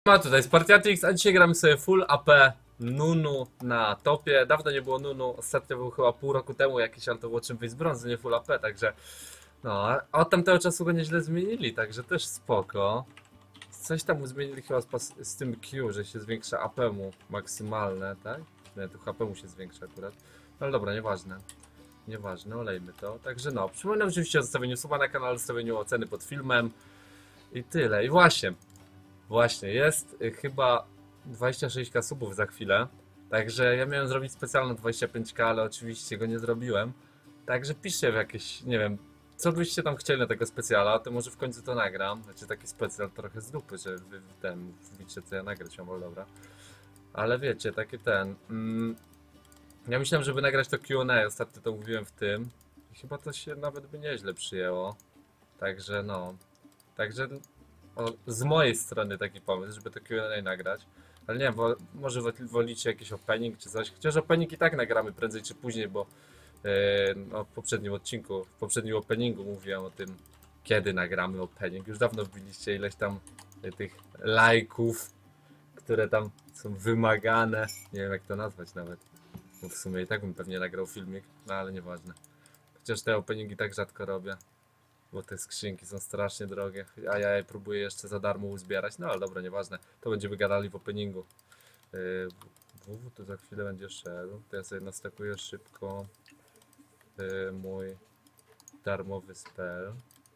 Ma tutaj Spartiatix, a dzisiaj gramy sobie full AP Nunu na topie. Dawno nie było Nunu, ostatnio był chyba pół roku temu jakiś, ale to było czym wyjść z brązu, nie full AP, także no, a od tamtego czasu go nieźle zmienili, także też spoko. Coś tam mu zmienili chyba z tym Q, że się zwiększa AP mu maksymalne, tak? Nie, tu HP mu się zwiększa akurat. No ale dobra, nieważne. Nieważne, olejmy to. Także no, przypominam oczywiście o zostawieniu suba na kanale, zostawieniu oceny pod filmem i tyle. I właśnie, jest chyba 26k subów za chwilę. Także ja miałem zrobić specjalną 25k, ale oczywiście go nie zrobiłem. Także piszcie w jakieś, nie wiem, co byście tam chcieli na tego specjala, to może w końcu to nagram. Znaczy taki specjal trochę z dupy, że wy widzicie co ja nagrać, ale dobra. Ale wiecie, taki ten... ja myślałem, żeby nagrać to Q&A, ostatnio to mówiłem w tym. I chyba to się nawet by nieźle przyjęło. Także no... Także... z mojej strony taki pomysł, żeby to Q&A nagrać. Ale nie wiem, może wolicie jakiś opening czy coś. Chociaż opening i tak nagramy prędzej czy później, bo no, w poprzednim odcinku, w poprzednim openingu mówiłem o tym, kiedy nagramy opening. Już dawno wbiliście ileś tam tych lajków, które tam są wymagane. Nie wiem jak to nazwać nawet. Bo w sumie i tak bym pewnie nagrał filmik, no ale nieważne. Chociaż te openingi tak rzadko robię. Bo te skrzynki są strasznie drogie, a ja je próbuję jeszcze za darmo uzbierać, no ale dobra, nieważne. To będziemy gadali w openingu. WW tu za chwilę będzie szedł, to ja sobie nastakuję szybko mój darmowy spell.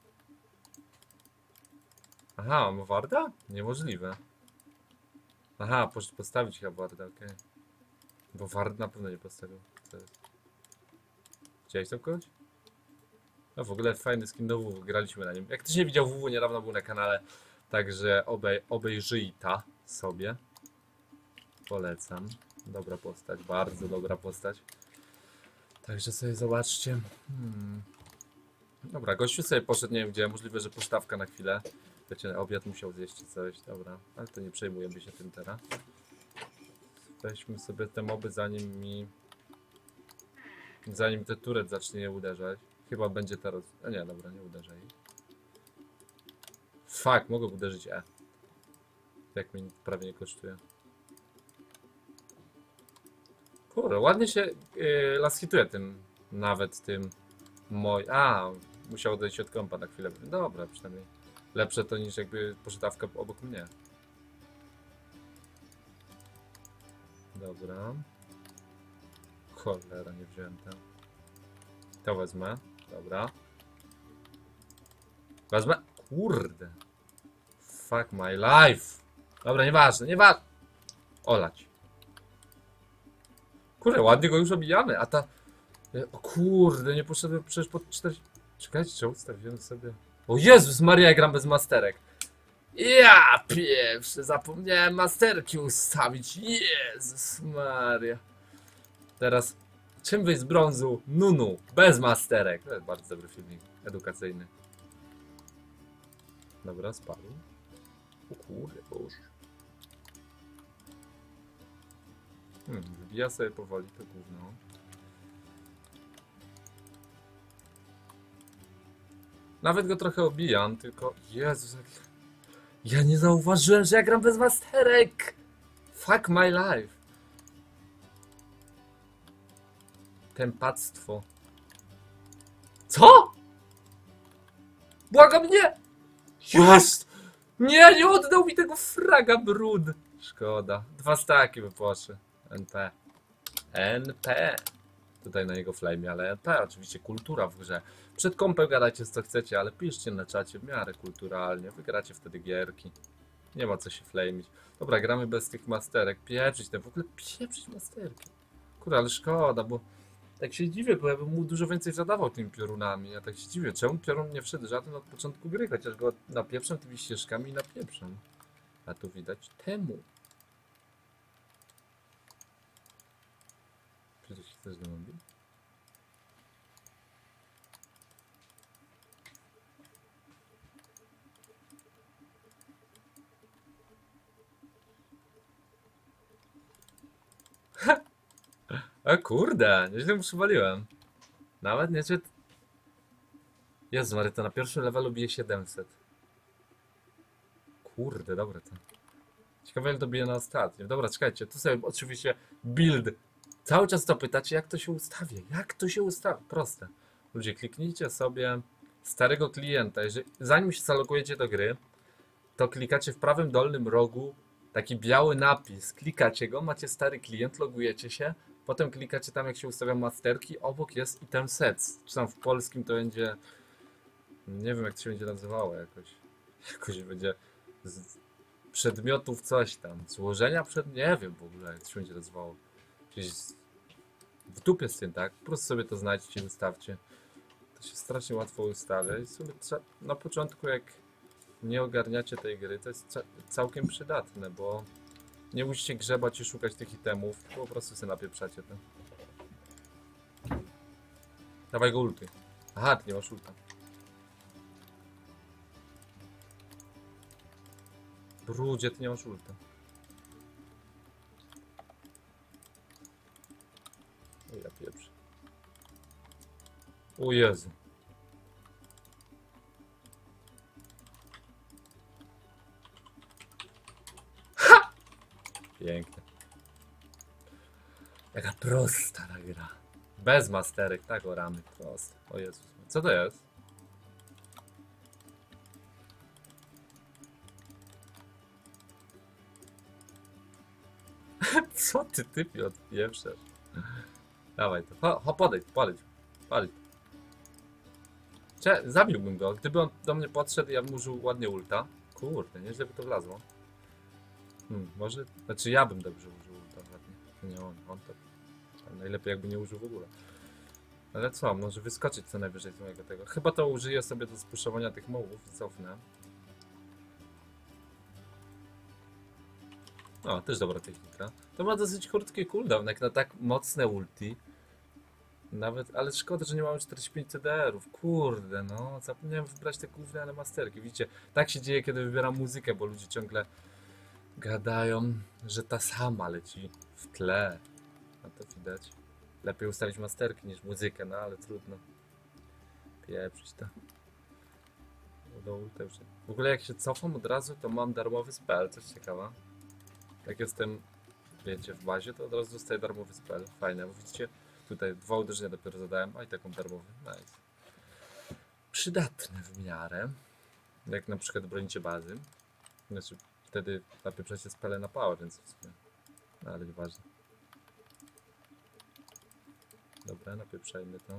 Aha, mam warda? Niemożliwe. Aha, poszedł postawić chyba warda, okej. Bo ward na pewno nie postawił. Widziałeś tam kogoś? No w ogóle fajny skin do WW, graliśmy na nim. Jak ktoś nie widział WW, niedawno był na kanale, także obejrzyj ta sobie. Polecam. Dobra postać, bardzo dobra postać. Także sobie zobaczcie. Dobra, gościu sobie poszedł, nie wiem gdzie, możliwe, że posztawka na chwilę. Wiecie, obiad musiał zjeść czy coś, dobra. Ale to nie przejmujemy się tym teraz. Weźmy sobie te moby zanim te turet zacznie uderzać. Chyba będzie teraz... A nie, dobra, nie uderzaj. Fuck, mogę uderzyć E. Jak mi prawie nie kosztuje. Kurde, ładnie się las hituje tym, nawet tym musiał odejść od kompa na chwilę. Dobra, przynajmniej lepsze to niż jakby poszedawka obok mnie. Dobra. Cholera, nie wziąłem tam. To wezmę. Dobra. Wezmę. Kurde. Fuck my life. Dobra, nieważne. Olać. Kurde, ładnie go już obijamy, a ta... O kurde, nie poszedłem przecież pod 4... Czekajcie, czy ustawiłem sobie... O Jezus Maria, ja gram bez masterek. Ja pierwszy, zapomniałem masterki ustawić. Jezus Maria. Teraz... Czym wyjść z brązu? Nunu, bez masterek. To jest bardzo dobry filmik, edukacyjny. Dobra, spadł. O kurde, boże. Wybija sobie powoli to gówno. Nawet go trochę obijam, tylko... Jezus, jak... Ja nie zauważyłem, że ja gram bez masterek! Fuck my life. Tempactwo. Co? Błagam, nie! Jest! Nie oddał mi tego fraga, brud! Szkoda. 2 staki by poszły. NP. NP. Tutaj na jego flame, ale NP. Oczywiście kultura w grze. Przed kąpem gadajcie co chcecie, ale piszcie na czacie w miarę kulturalnie. Wygracie wtedy gierki. Nie ma co się flame'ić. Dobra, gramy bez tych masterek. Pieprzyć w ogóle pieprzyć masterki. Kurde, ale szkoda, bo tak się dziwię, bo ja bym mu dużo więcej zadawał tymi piorunami. Ja tak się dziwię, czemu piorun nie wszedł żaden od początku gry, chociaż go napieprzam tymi ścieżkami i napieprzam. A tu widać temu. Czy coś chcesz do mnie? O kurde, nieźle mu przywaliłem. Nawet niezbyt... Jezu Mary, to na pierwszym levelu bije 700. Kurde, dobre to. Ciekawe ile dobije na ostatnim. Dobra, czekajcie, tu sobie oczywiście build. Cały czas to pytacie, jak to się ustawi? Jak to się ustawi? Proste. Ludzie, kliknijcie sobie starego klienta. Zanim się zalogujecie do gry, to klikacie w prawym dolnym rogu taki biały napis. Klikacie go, macie stary klient, logujecie się. Potem klikacie tam, jak się ustawia masterki. Obok jest item sets. Czy tam w polskim to będzie... Nie wiem, jak to się będzie nazywało jakoś. Jakoś będzie... Przedmiotów coś tam. Złożenia Nie wiem w ogóle, jak to się będzie nazywało. Gdzieś w dupie z tym, tak? Po prostu sobie to znajdźcie i ustawcie. To się strasznie łatwo ustawia i sobie na początku, jak nie ogarniacie tej gry, to jest całkiem przydatne, bo nie musicie grzebać i szukać tych itemów, po prostu sobie napieprzacie to. Dawaj go ultuj. Aha, ty nie masz ulta. Brudzie, ty nie masz ulta. O ja pieprzę. O Jezu. Ha! Pięknie. Jaka prosta ta gra. Bez masterek, tak o ramy, proste. O Jezus. Co to jest? Co ty typie odpieprzasz? Dawaj to. Podejdź. Zabiłbym go. Gdyby on do mnie podszedł, ja bym użył ładnie ulta. Kurde, nieźle by to wlazło. Może... Znaczy ja bym dobrze użył ulta ładnie. Nie on. On to... Najlepiej jakby nie użył w ogóle. Ale co? Może wyskoczyć co najwyżej z mojego tego. Chyba to użyję sobie do spuszowania tych mobów i cofnę. O, też dobra technika. To ma dosyć krótki cooldown, jak na tak mocne ulti. Nawet, ale szkoda, że nie mamy 45 CDR-ów. Kurde, no, zapomniałem wybrać te gówniane masterki. Widzicie, tak się dzieje, kiedy wybieram muzykę, bo ludzie ciągle gadają, że ta sama leci w tle. A to widać. Lepiej ustawić masterki niż muzykę, no ale trudno. Pieprzyć to. W ogóle jak się cofam od razu, to mam darmowy spell, coś ciekawe. Jak jestem, wiecie, w bazie, to od razu dostaję darmowy spell. Fajne, bo widzicie, tutaj 2 uderzenia dopiero zadałem, a i taką darmowy. Nice. Przydatne w miarę. Jak na przykład bronicie bazy. Znaczy, wtedy napieprzacie spele na power, więc w sumie. No, ale nieważne. Dobra, napieprzajmy to.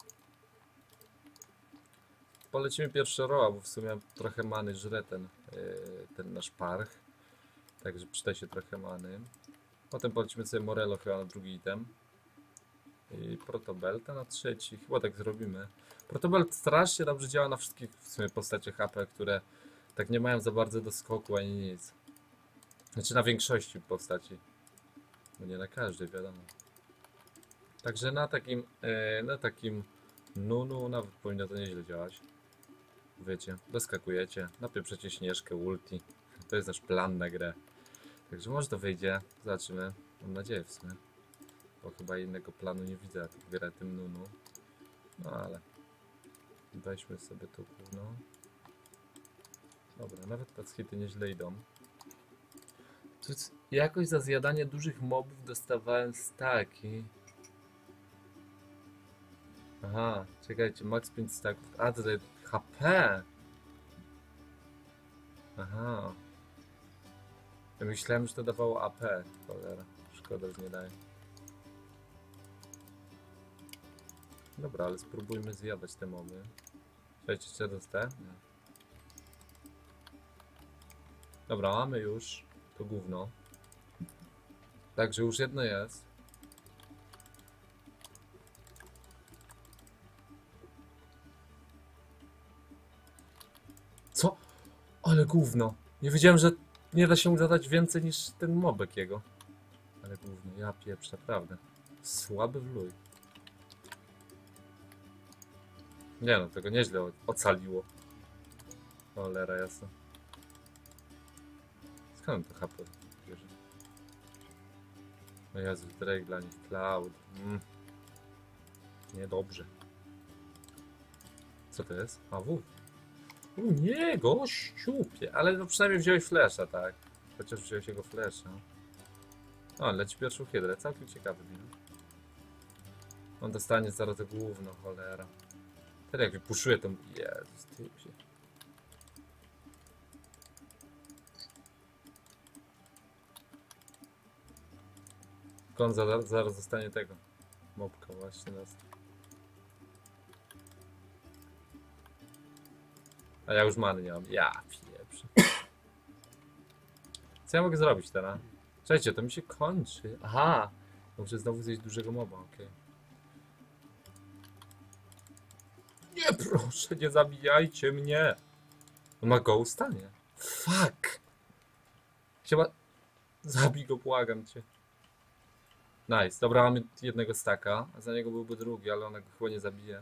Polecimy pierwszy roa, bo w sumie trochę many żre ten nasz parch. Także przyda się trochę many. Potem polecimy sobie Morello chyba na drugi item. I Protobelta na trzeci. Chyba tak zrobimy. Protobelt strasznie dobrze działa na wszystkich w sumie postaciach AP, które tak nie mają za bardzo do skoku ani nic. Znaczy na większości postaci. No nie na każdej, wiadomo. Także na takim Nunu nawet powinno to nieźle działać. Wiecie, doskakujecie, napieprzacie Śnieżkę, ulti. To jest nasz plan na grę. Także może to wyjdzie, zobaczymy. Mam nadzieję w sumie. Bo chyba innego planu nie widzę jak grę tym Nunu. No ale... Weźmy sobie to gówno. Dobra, nawet pacchity nieźle idą. Jakoś za zjadanie dużych mobów dostawałem staki. Aha, czekajcie, max 5 staków. A, tutaj HP! Aha. Ja myślałem, że to dawało AP. Cholera, szkoda, że nie daje. Dobra, ale spróbujmy zjadać te moby. Słuchajcie, czy ja dostałem? Nie. Dobra, mamy już to gówno. Także już jedno jest. Co? Ale gówno. Nie wiedziałem, że nie da się mu zadać więcej niż ten mobek jego. Ale gówno, ja pieprz, naprawdę. Słaby wluj. Nie no, tego nieźle ocaliło. Cholera jasna. Skąd to HP bierze? No Jezu, Drake dla nich, Cloud. Niedobrze. Co to jest? AW. Nie, gościupie. Ale no przynajmniej wziąłeś flesza, tak? Chociaż wziąłeś jego flesza. O, leci pierwszą hydrę, całkiem ciekawy build. On dostanie zaraz to gówno, cholera. Teraz jak wypuszuje to... Jezus, typie. On zaraz dostanie tego. Mopka właśnie nas. A ja już many nie mam. Ja pieprzę. Co ja mogę zrobić teraz? Słuchajcie, to mi się kończy. Aha! Muszę znowu zjeść dużego moba, okej. Nie, proszę, nie zabijajcie mnie! On ma ghosta? Nie. Fuck! Chyba... Zabij go, błagam cię. Nice, dobra, mamy jednego staka, a za niego byłby drugi, ale ona go chyba nie zabije.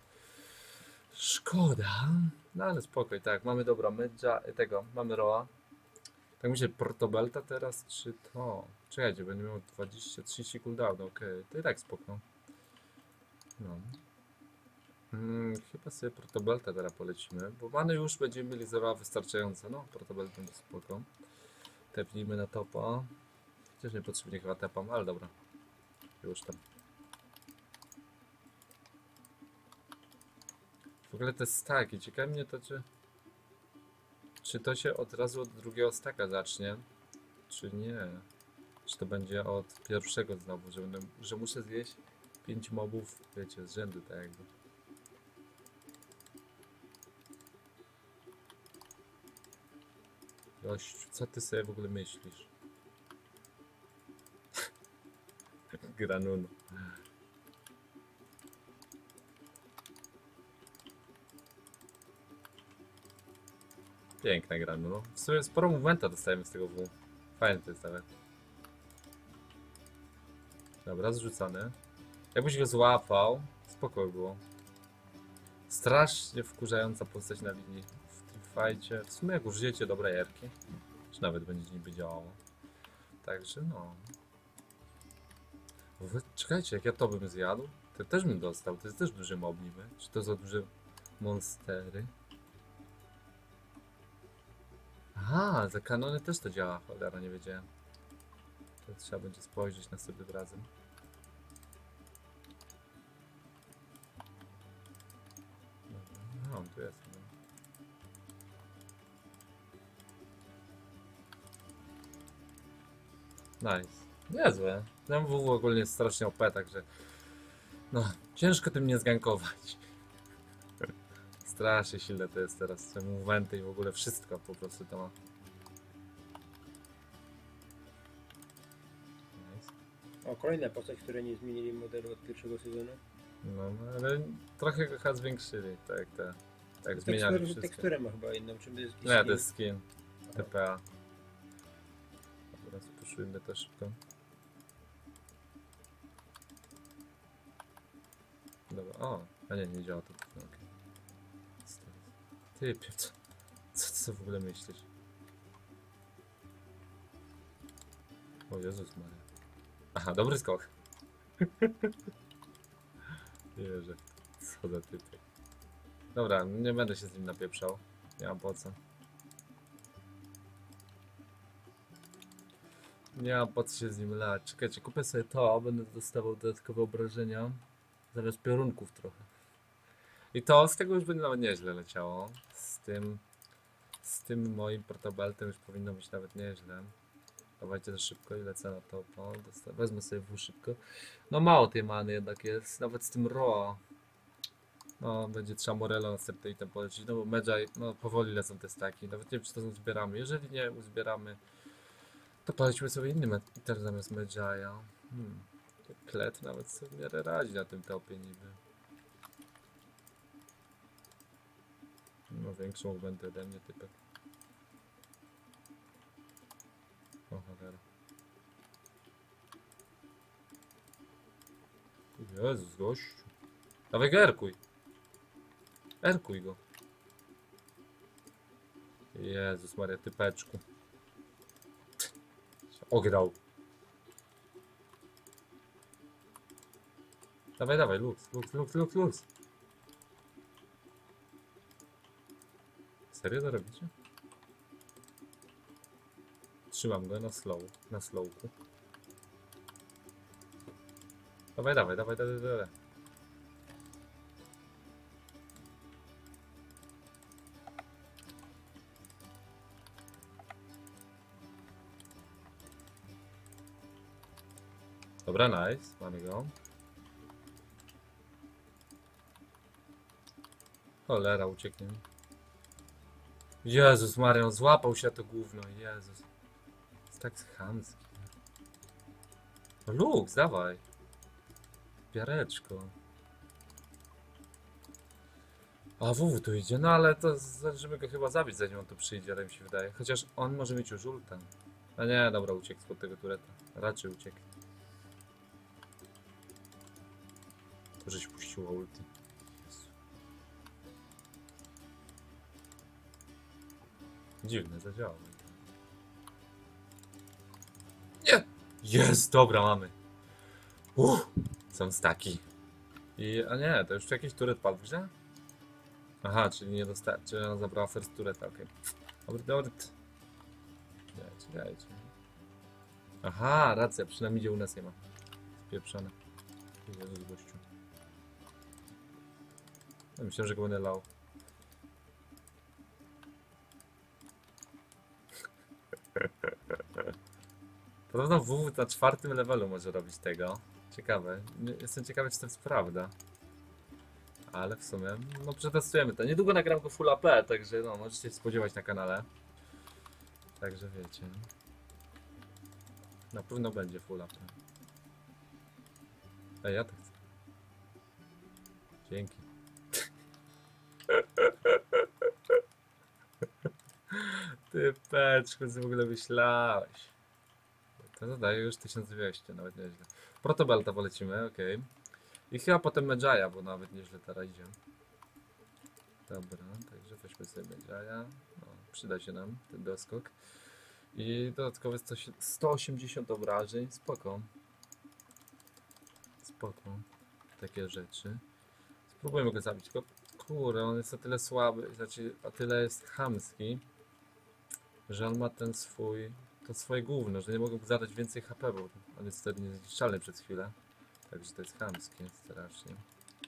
Szkoda. No ale spokoj, tak, mamy dobra Medja, tego, mamy Roa. Tak myślę, Portobelta teraz, czy to? Czekajcie, będę miał 20-30 cooldown, okej, to i tak spoko. No. Chyba sobie Portobelta teraz polecimy, bo many już będziemy mieli zero wystarczająco, no, Portobelta będzie spoko. Tepnijmy na topa. Chociaż niepotrzebnie chyba tepam, ale dobra. Już tam. W ogóle te staki, ciekawi mnie to, czy to się od razu od drugiego staka zacznie, czy nie. Czy to będzie od pierwszego znowu, że muszę zjeść 5 mobów, wiecie, z rzędu tak jakby. Gościu, co ty sobie w ogóle myślisz? Granuno. Piękna gra, no. W sumie sporo movementa dostajemy z tego W. Fajny to jest nawet. Dobra, zrzucany. Jakbyś go złapał, spoko było. Strasznie wkurzająca postać na linii w tym fajcie. W sumie jak użyjecie dobrej erki, czy nawet będzie niby działało. Także no. Czekajcie, jak ja to bym zjadł, to też bym dostał. To jest też duży mob niby. Czy to za duże monstery? Aha, za kanony też to działa. Cholera, nie wiedziałem. To trzeba będzie spojrzeć następnym razem. No, tu jest. Nice. Niezłe. Ten WW ogólnie jest strasznie OP, także... No, ciężko tym nie zgankować. Strasznie silne to jest teraz. Te movementy i w ogóle wszystko po prostu to ma. Nice. O, kolejna postać, której nie zmienili modelu od pierwszego sezonu. No, ale trochę go chyba zwiększyli, tak, tak zmieniali wszystko. Teksturę ma chyba inną, czym jest Nie, to jest skin. TPA. Teraz puszujmy to szybko. Dobra, o, a nie działa to. Okay. Ty, co w ogóle myślisz? O Jezus Maria. Aha, dobry skok. Nie wierzę. Co za typy. Dobra, nie będę się z nim napieprzał. Nie mam po co. Nie mam po co się z nim lać. Czekajcie, kupię sobie to, będę dostawał dodatkowe obrażenia. Zamiast piorunków trochę. I to z tego już będzie nawet nieźle leciało. Z tym moim portobeltem już powinno być nawet nieźle. Dawajcie to szybko i lecę na topo. Wezmę sobie W szybko. No mało tej many jednak jest. Nawet z tym Roa. No będzie trzeba Morello następny item polecić. No bo Medjay, no powoli lecą te staki. Nawet nie wiem czy to uzbieramy. Jeżeli nie uzbieramy, to polecimy sobie inny item zamiast Medjaya. Klet nawet sobie w miarę radzi na tym topie niby. No większą będę ode mnie typek. O cholera. Jezus gościu. Dawaj go erkuj. Erkuj go. Jezus Maria, typeczku. Ograł. Dawaj, luz. Serio to robicie? Trzymam go na slowku. Dawaj, dawaj, dawaj, dawaj, dawaj. Dobra, nice, mamy go. Cholera, ucieknie mi. Jezus Maria, on złapał się to gówno, Jezus. Jest tak chamski. No Lux, dawaj. Piareczko. A WW tu idzie, no ale to żeby go chyba zabić, zanim on tu przyjdzie, tak mi się wydaje. Chociaż on może mieć już ulta. A nie, dobra, uciekł spod tego tureta. Raczej uciekł. To żeś puściła ulti. Jezu. Dziwne, zadziałało. Nie! Jest, dobra, mamy. Są staki. A nie, to już jakiś turet padł w grze? Aha, czyli nie dostała, czyli ona zabrała first tureta, okej. Dobry, dobry. Czekajcie. Aha, racja, przynajmniej idzie u nas nie ma. Spieprzone. Jezus, gościu. Ja myślałem, że go będę lał. Podobno WW na 4. levelu może robić tego. Ciekawe. Jestem ciekawy, czy to jest prawda. Ale w sumie, no przetestujemy to. Niedługo nagram go full AP, także no, możecie się spodziewać na kanale. Także wiecie. Na pewno będzie full AP. Ej, ja to chcę. Dzięki. Ty peczku, co w ogóle myślałeś. To zadaje już 1200, nawet nieźle. Protobelta polecimy, okej. I chyba potem Medjaya, bo nawet nieźle teraz idzie. Dobra, także weźmy sobie Medjaya. No, przyda się nam ten doskok. I dodatkowe 180 obrażeń, spoko. Spoko. Takie rzeczy. Spróbujmy go zabić, tylko kurde, on jest o tyle słaby, znaczy o tyle jest chamski, że on ma to swoje gówno, że nie mogę mu zadać więcej HP, bo on jest wtedy niezniszczalny przez chwilę. Także to jest chamskie strasznie.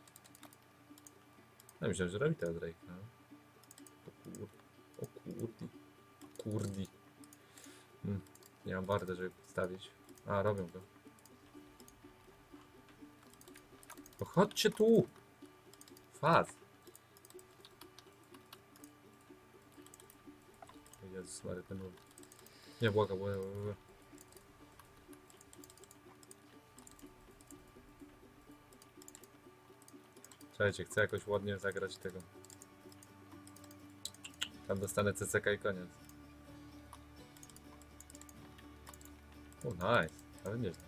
No myślałem, że robi tego Drake'a. O kurdi. Kurdi. Nie mam warty, żeby postawić. A, robią go. To chodźcie tu! Faz! Jezus Maria, ten był... Nie, błagam. Słuchajcie, chcę jakoś ładnie zagrać tego. Tam dostanę CCK i koniec. O, nice. Ale nieźle.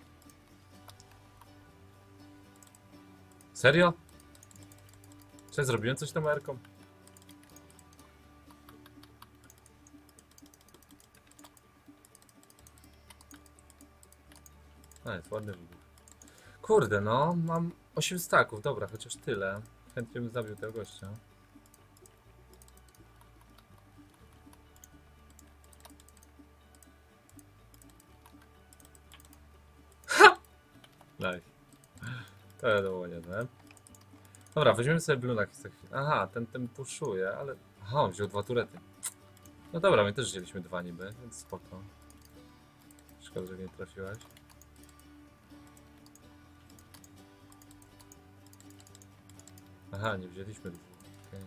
Serio? Czy zrobiłem coś tą erką? A, jest ładny wybuch. Kurde, no, mam 8 staków, dobra, chociaż tyle. Chętnie bym zabił tego gościa. Ha! Nice. To było niezłe. Dobra, weźmiemy sobie Blue na chwilę. Aha, ten puszuje, ale... Aha, on wziął 2 turety. No dobra, my też wzięliśmy 2 niby, więc spoko. Szkoda, że nie trafiłaś. Aha, nie wzięliśmy 2. Okay.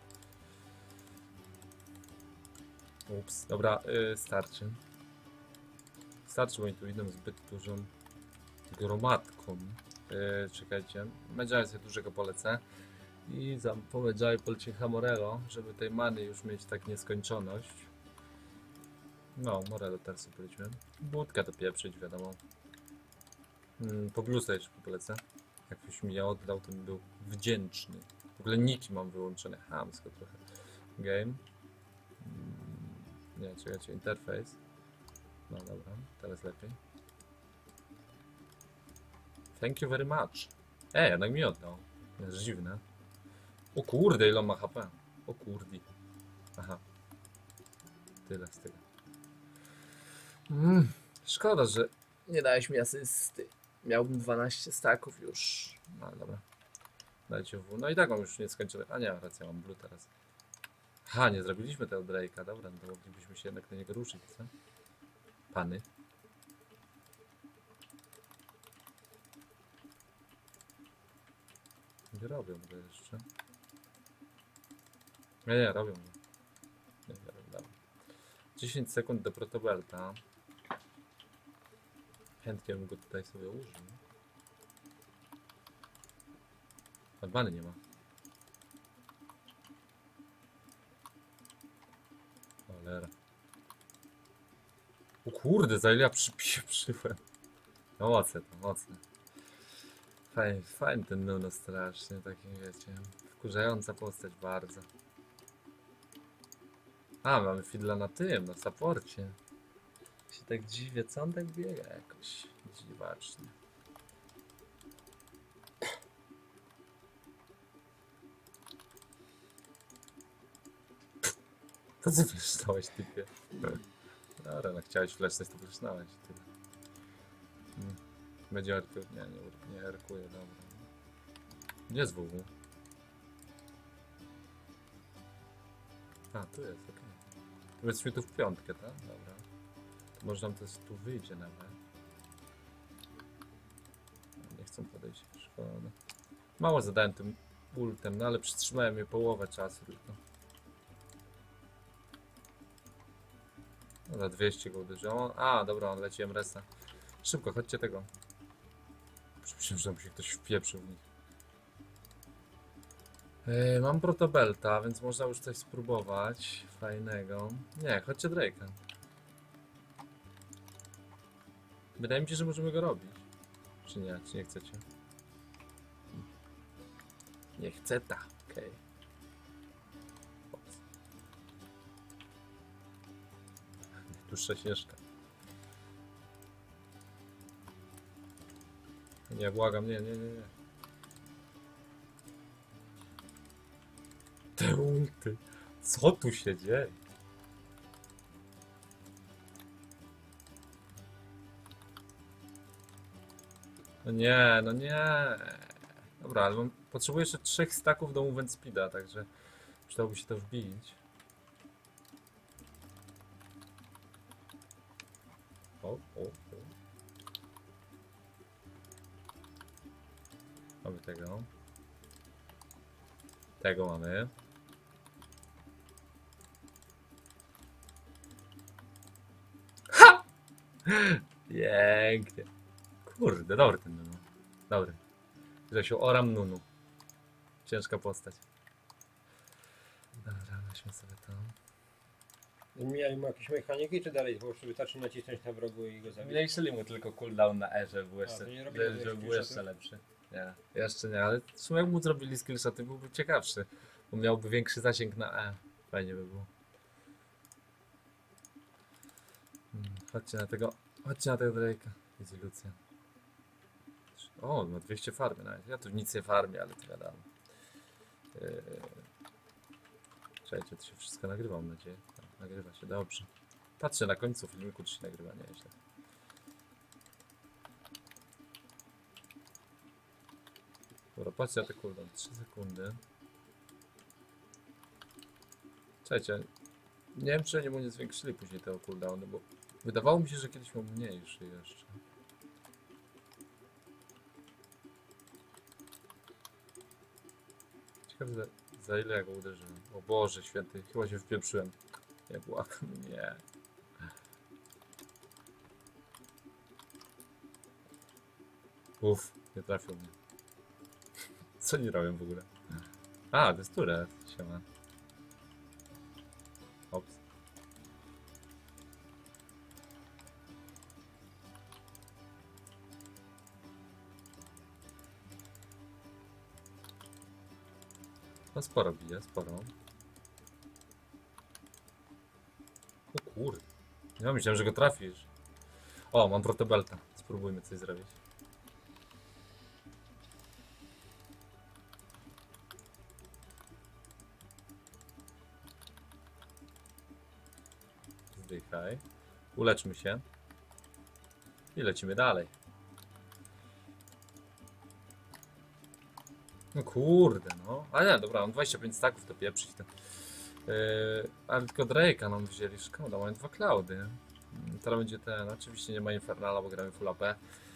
Ups, dobra, starczy. Starczy, bo oni tu idą zbyt dużą gromadką. Czekajcie, Medjaya sobie dużego polecę. I po Medjaya poleci Morello, żeby tej many już mieć tak nieskończoność. No, Morello teraz sobie polecimy. Budkę to pieprzyć, wiadomo. Po Bluesa jeszcze polecę. Jakbyś mi je oddał, to bym był wdzięczny. W ogóle niki mam wyłączone, chamsko trochę. Game. Nie, czekajcie, interfejs. No dobra, teraz lepiej. Thank you very much. Jednak mi oddał. To jest dziwne. O kurde, ile on ma HP. O kurdi. Aha. Tyle z tego. Szkoda, że nie dałeś mi asysty. Miałbym 12 staków już. No dobra. Dajcie W. No i tak mam już nie skończyłem. A nie, racja, mam blue teraz. Ha, nie zrobiliśmy tego Drake'a. Dobra, no to moglibyśmy się jednak do niego ruszyć, co? Pany. Nie robią go jeszcze. Nie, robią go. Nie, dobra. 10 sekund do protobelta. Chętnie bym go tutaj sobie użył. Admany nie ma. Cholera. O kurde, za ile ja przypieprzyłem. No mocne to, mocne. Fajny ten Nuno strasznie, taki wiecie. Wkurzająca postać bardzo. A, mamy Fiddla na tym, na supporcie. Się tak dziwię, co on tak biega jakoś dziwacznie. To co flesznąłeś, typie? Dobra, no chciałeś flesznąć, to flesznąłeś. Będzie arkuję, nie arkuję, dobra. Gdzie jest WW? A, tu jest, okej. Powiedzmy tu w piątkę, tak? Dobra. To może nam to tu wyjdzie nawet. Nie chcę podejść, szkoda. Mało zadałem tym ultem, no ale przytrzymałem je połowę czasu tylko. No, za 200 go uderzyło. A, dobra, on leci MRS-a. Szybko, chodźcie tego. Myślałem, że się ktoś wpieprzył w nich. Mam protobelta, więc można już coś spróbować fajnego. Nie, chodźcie Drake'a. Wydaje mi się, że możemy go robić. Czy nie? Czy nie chcecie? Nie chcę ta, okej. Dłuższa ścieżka. Nie, błagam, nie. Te ulty. Co tu się dzieje? No nie. Dobra, ale potrzebuję jeszcze 3 staków do Movement Speeda, także przydałoby się to wbić. O. Mamy tego. Tego mamy. Ha! Pięknie. Kurde, dobry ten Nunu. Dobry. Grzesiu, oram Nunu. Ciężka postać. Dobra, weźmy sobie to. Zmieniają jakieś mechaniki, czy dalej po prostu wystarczy nacisnąć na wrogu i go zabić? Zmniejszyli mu tylko cooldown na E, żeby był to jeszcze, nie robili żeby był skillshotów? jeszcze lepszy. Nie, jeszcze nie, ale w sumie jak mu zrobili skillshoty, byłby ciekawszy. Bo miałby większy zasięg na E. Fajnie by było. Chodźcie na tego Drake'a. Widzę Lucja. O, ma 200 farmy nawet. Ja tu nic nie farmię, ale to wiadomo. Czekajcie, to się wszystko nagrywa, mam nadzieję. Tak, nagrywa się, dobrze. Patrzę na końcu filmiku, czy się nagrywa, nieźle. Dobra, patrzcie na te cooldown, 3 sekundy. Czekajcie, nie wiem, czy oni mu nie zwiększyli później tego cooldownu, bo wydawało mi się, że kiedyś miał mniejszy jeszcze. Ciekawe, za ile ja go uderzyłem. O Boże święty, chyba się wpieprzyłem. Nie, błagam, nie. Uff, nie trafił mnie. Co nie robię w ogóle? A, to jest turret, siema. Ops. No sporo bije, sporo. O kurde. Ja myślałem, że go trafisz. O, mam protobelta. Spróbujmy coś zrobić. Zdychaj. Uleczmy się. I lecimy dalej. No kurde, no. A nie, dobra, mam 25 staków, to pieprzyć to. Ale tylko Drake'a nam wzięli, szkoda, mamy 2 cloudy. Teraz będzie ten, oczywiście nie ma Infernala, bo gramy full AP.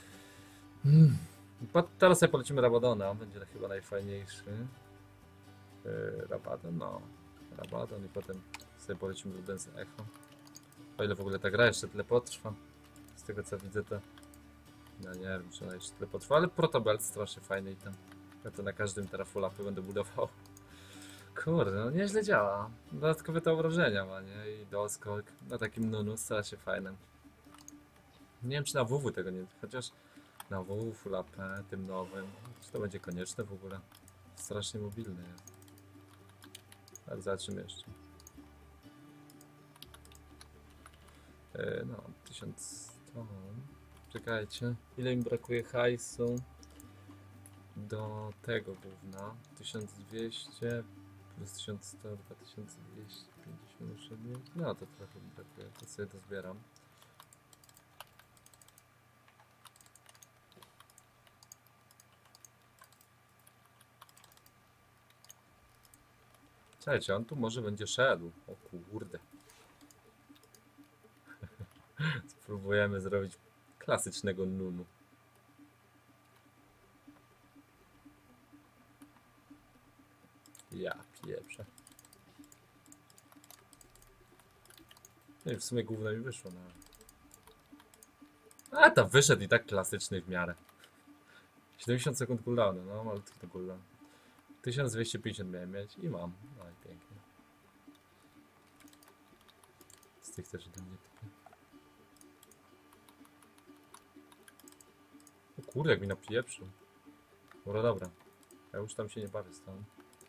Teraz sobie polecimy Rabadona, on będzie chyba najfajniejszy. Rabadon, no. Rabadon i potem sobie polecimy Ludens Echo. O ile w ogóle ta gra jeszcze tyle potrwa. Z tego co widzę to... No nie wiem, czy ona jeszcze tyle potrwa, ale Protobelt strasznie fajny i tam. Ja to na każdym teraz full AP będę budował. Kurde, no nieźle działa. Dodatkowe te obrażenia ma, nie? I doskok na takim nunu strasznie fajnym. Nie wiem czy na WW tego nie... Chociaż na WW full AP, tym nowym. Czy to będzie konieczne w ogóle? Strasznie mobilny jest. Ale zobaczymy jeszcze. No, 1100. Czekajcie. Ile mi brakuje hajsu do tego gówna? 1200 plus 1100, 2250. No to trochę mi brakuje. To sobie to zbieram. Słuchajcie, on tu może będzie szedł. O kurde. Spróbujemy zrobić klasycznego nunu. Ja pieprzę. No i w sumie gówno mi wyszło, no. A tam wyszedł i tak klasyczny w miarę. 70 sekund cooldownu, no malutki to cooldown. 1250 miałem mieć i mam. No i pięknie. Z tych też do mnie typie. O kurde, jak mi napieprzył. Dobra, dobra. Ja już tam się nie bawię z tą.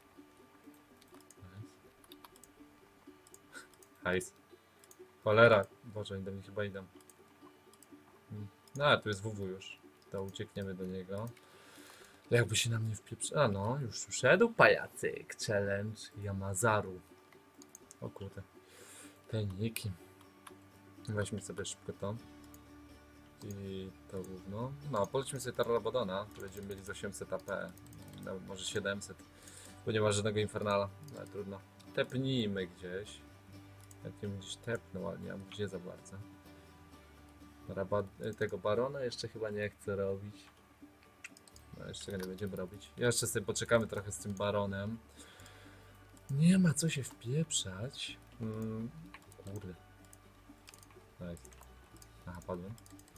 Hajs. Cholera. Boże, oni do mnie chyba idą. No, tu jest WW już. To uciekniemy do niego. Jakby się na mnie wpieprzył. A no, już tu szedł pajacyk. Challenge Yamazaru. O kurde. Te niki. Weźmy sobie szybko to. I to gówno. No, polecimy sobie Rabadona. Będziemy mieli z 800 AP. No, może 700. Bo nie ma żadnego Infernala. No, ale trudno. Tepnijmy gdzieś. Jak nie gdzieś tepnął, ale nie mam gdzie za bardzo. Tego Barona jeszcze chyba nie chcę robić. No, jeszcze go nie będziemy robić. Jeszcze sobie poczekamy trochę z tym Baronem. Nie ma co się wpieprzać. Kurde. Nice. Aha, padłem.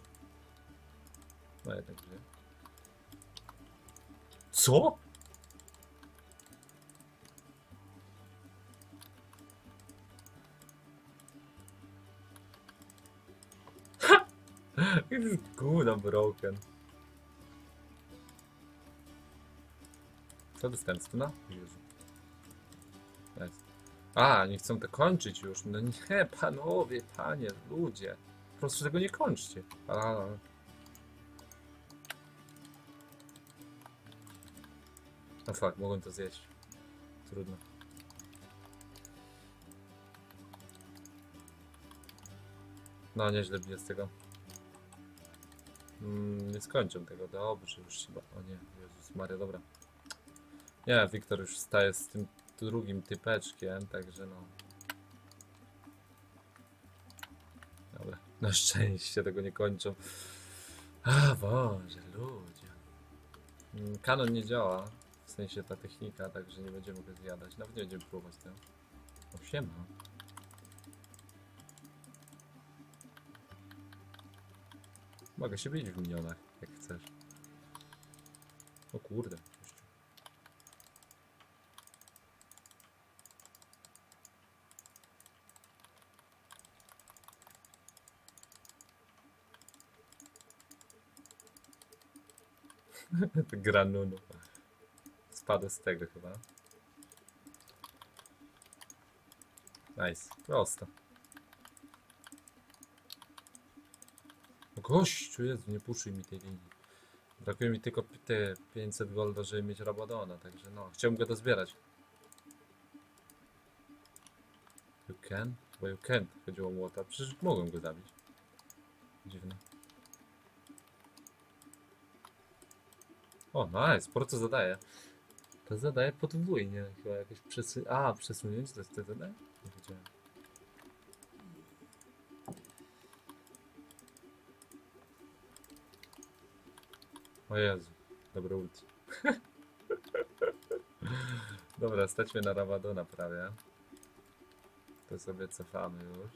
No jednak gdzie? Co? It's good, I'm broken. Co dostałem? Stuna? Jezu. Nice. A, nie chcą to kończyć już. No nie, panowie, panie, ludzie. Po prostu tego nie kończcie. No fuck, mogłem to zjeść. Trudno. No, nieźle bije z tego. Nie skończę tego, dobrze, już chyba. O nie, Jezus Maria, dobra. Nie, Wiktor już staje z tym drugim typeczkiem, także no. Dobra, na szczęście tego nie kończą. A Boże, ludzie. Kanon nie działa, w sensie ta technika, także nie będziemy go zjadać. Nawet nie będziemy próbować tego. O, siema. Mogę się bić w minionach, jak chcesz. O kurde. Gra Nunu. Spadł z tego chyba. Nice. Prosto. O gościu, Jezu, nie puszuj mi tej linii. Brakuje mi tylko te 500 golda, żeby mieć Rabadona, także no, chciałbym go dozbierać. You can? Bo you can't. Chodziło o młota. Przecież mogłem go zabić. Dziwne. O, nice, sporo co zadaje. To zadaje podwójnie, chyba jakieś przesunięcie to jest to zadaje? Nie wiedziałem. O Jezu, dobre ulti. Dobra, stać mnie na Rabadona prawie. To sobie cofamy już.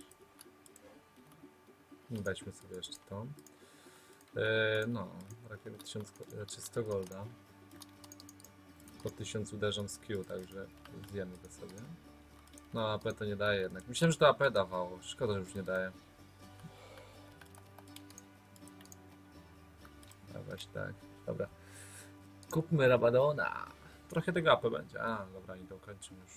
Weźmy sobie jeszcze to. No, rakiety 100 golda. Po 1000 uderzam z Q, także zjemy to sobie. No, AP to nie daje jednak. Myślałem, że to AP dawało. Szkoda, że już nie daje. Dawać tak. Dobra. Kupmy Rabadona. Trochę tego AP będzie. A, dobra, i dokończę już.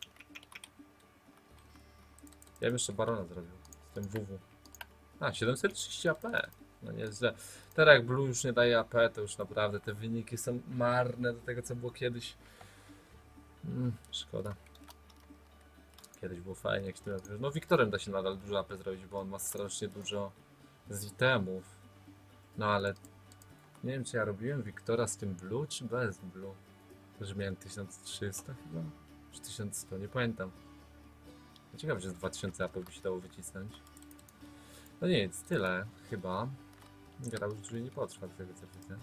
Ja bym jeszcze Barona zrobił. Z tym WW. A, 730 AP. No nieźle. Teraz jak Blue już nie daje AP, to już naprawdę te wyniki są marne do tego, co było kiedyś. Szkoda. Kiedyś było fajnie, jak się tym. No Wiktorem da się nadal dużo AP zrobić, bo on ma strasznie dużo z itemów. No ale nie wiem, czy ja robiłem Wiktora z tym Blue, czy bez Blue. Że miałem 1300 chyba? Czy 1100, nie pamiętam. Ciekawe, że z 2000 AP by się dało wycisnąć. No nic, tyle chyba. Gra już dłużej nie potrwa, z tego co widzę.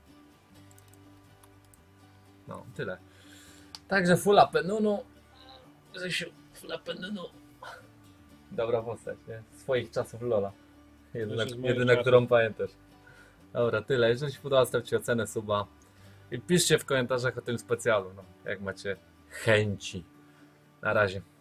No, tyle. Także full AP Nunu. Grzesiu, full AP Nunu. Dobra postać, nie? Swoich czasów Lola. Jedyna którą pamiętasz. Dobra, tyle. Jeżeli się podoba, stawcie ocenę, suba. I piszcie w komentarzach o tym specjalu, no, jak macie chęci. Na razie.